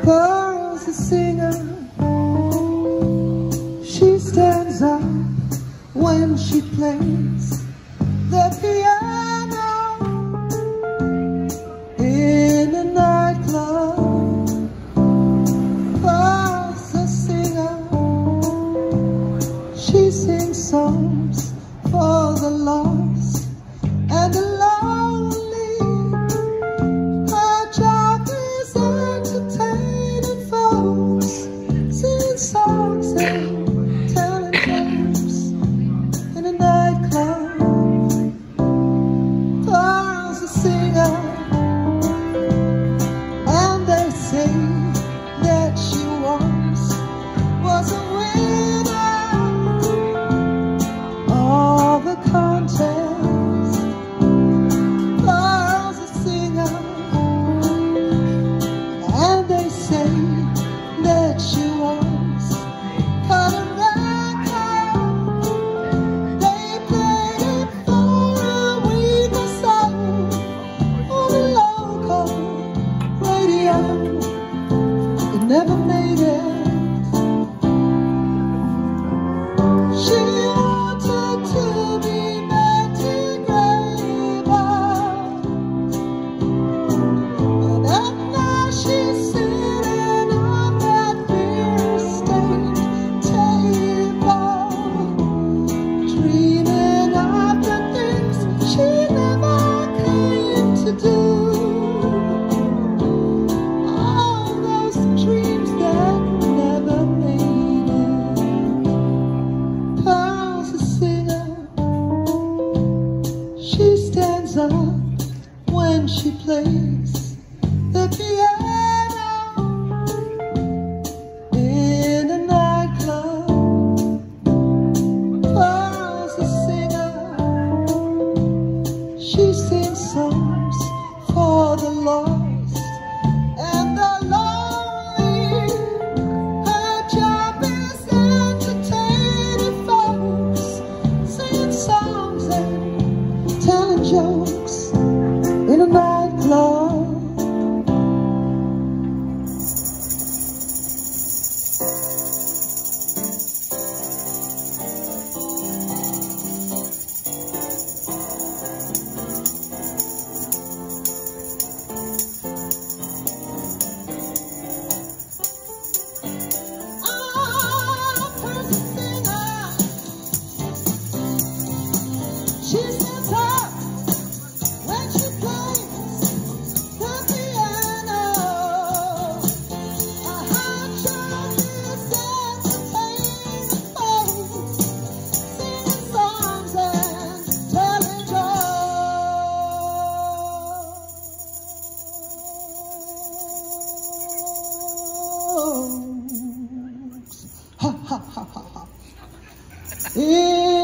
'cause the singer, she stands up when she plays the piano in a nightclub. 'Cause the singer, she sings songs for the lost and the lonely. Her job is entertaining folks, singing songs and telling jokes in a nightclub. 'Cause the singer, and they say that she once was a winner of the contest. 'Cause the singer, and they say that she once cut a record. They played it for a week or so on the local radio. It never made it. She wanted to be Betty Grable, and now she's sitting on that beer-stained table, dreaming of the things she never came to do. All those dreams that never made it. 'Cause the singer, she stands up when she plays the piano in a nightclub. 'Cause the singer, she sings songs for the lost and the lonely. Her job is entertaining folks, singing songs and telling jokes in a nightclub. Oh, 'cause the singer, she stands up when she plays the piano. Her job is entertaining folks, singing songs and telling jokes. Ha ha ha ha ha.